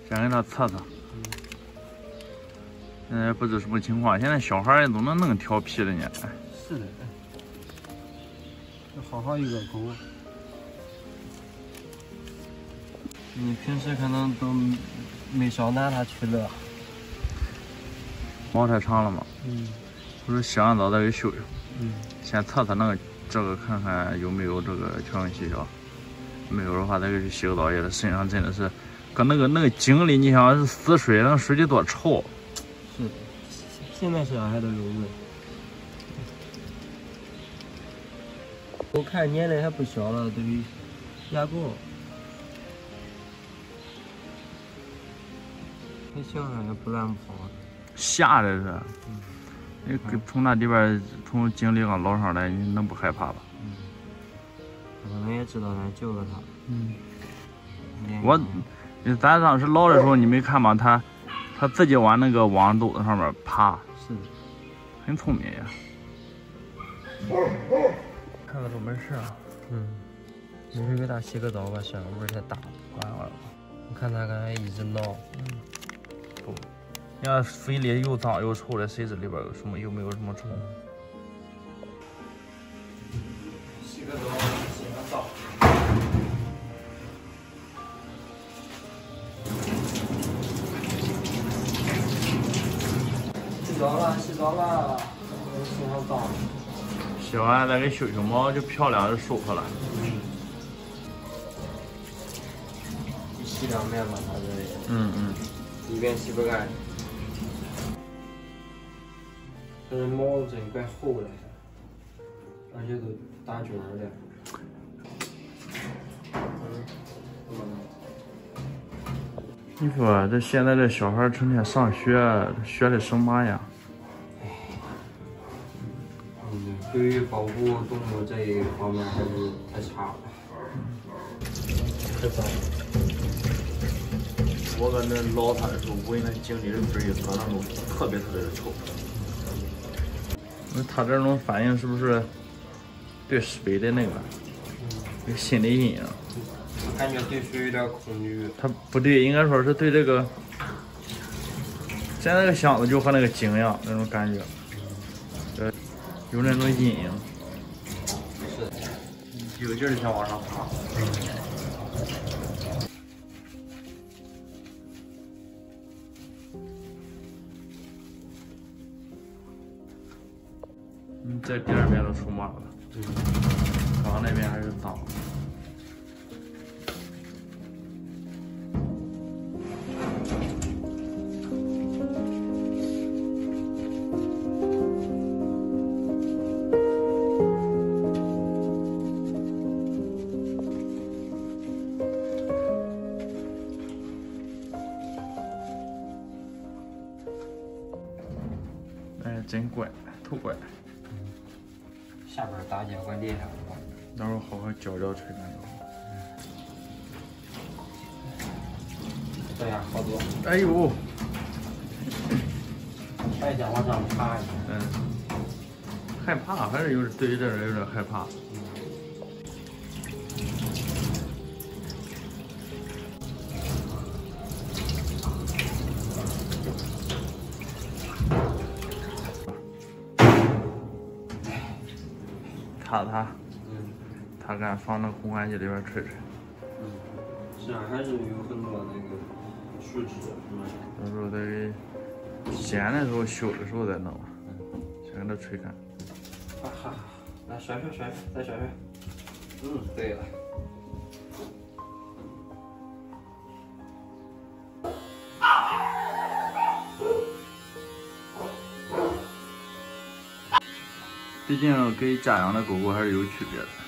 先给它测测。现在不知什么情况，现在小孩也都能那么调皮了呢。 是的，好好一个狗。你平时可能都没少拿它去乐。 毛太长了嘛。不是洗完澡再给修修。先测测那个这个看看有没有这个条纹细小，没有的话再给去洗个澡。也是身上真的是，搁那个井里，你想是死水，那水得多臭。 是的，现在身上还都有味。我看年龄还不小了，都有牙膏。那小孩也不乱跑。 吓着是。你从那里边从井里刚捞上来，你能不害怕吧？ 可能也知道咱救了他。 咱当时捞的时候，你没看吗？他自己往那个网兜子上面爬。 是的， 很聪明呀。看看都没事啊。 没事给他洗个澡吧，身上味太大了。 完了。 我看他刚才一直闹。 不。你看水里又脏又臭的，谁知里边有没有什么虫？洗个澡，洗个澡。 洗澡了，洗澡了，身上脏。 洗完再给修修毛，就漂亮，就舒服了。 一洗两遍吧，他这。一遍洗不干。这毛真怪厚的，而且都打卷了。 你说这现在这小孩成天上学，学的什么呀？ 对于保护动物这一方面还是太差了。太脏了。 我搁那捞它的时候，闻那井里的水喝那种特别的臭。它这种反应是不是对水的那个有心理阴影？ 我感觉对水有点恐惧。 它不对，应该说是对这个，现在这个箱子就和那个井一样那种感觉，有那种阴影。是，有劲儿想往上爬。这第二遍都出毛了。刚刚那边还是脏。哎，真乖，忒乖。 下边打结怪厉害了。 到时候好好教吹干就好。 这样好多。 哎呦！ 还想往上爬一下。 害怕，还是对于这人有点害怕。他敢放那烘干机里边吹吹。 是啊，还是有很多那个树脂什么的。 到时候得剪的时候、修的时候再弄。先给它吹干。 哈，来甩，再甩。对了。 毕竟跟家养的狗狗还是有区别的。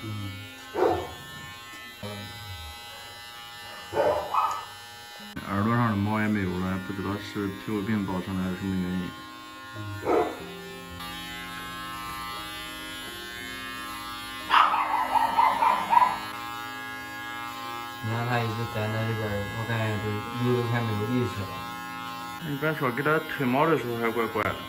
耳朵上的毛也没有了，不知道是皮肤病造成的还是什么原因。 你看它一直在那里边，我感觉都快没有力气了。 你别说，给它推毛的时候还怪怪的。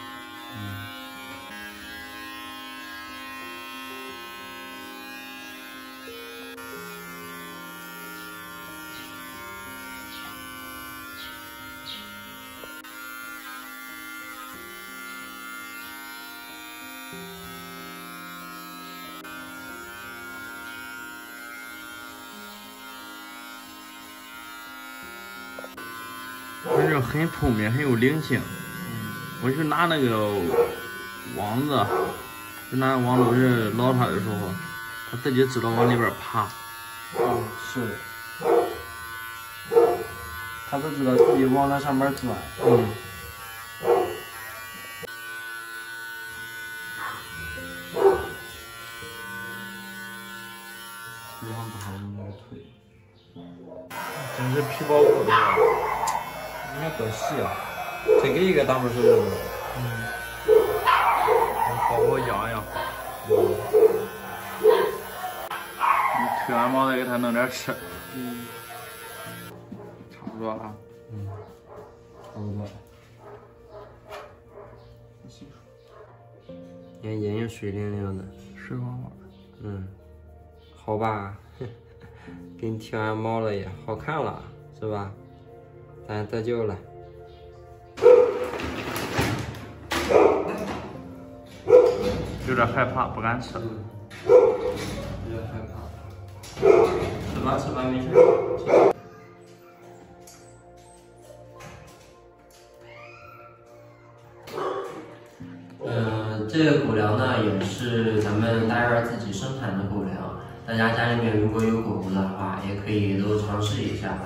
反正很透明，很有灵性。我去拿那个网子，就拿网子去捞它的时候，它自己知道往里边爬。 是的。它都知道自己往那上面钻。非常不好，你那个腿。 真是皮包骨的呀！ 应该多细啊！这个一个大拇手指。 好好养养。你推完毛再给它弄点吃。差不多啊。 差不多。你看眼睛水灵灵的， 水汪汪。 好吧，给你剃完毛了也好看了，是吧？咱得救了。 有点害怕，不敢吃。 有点害怕。吃吧吃吧，没事。这个狗粮呢，也是咱们大院自己生产的狗粮。大家家里面如果有狗狗的话，也可以都尝试一下。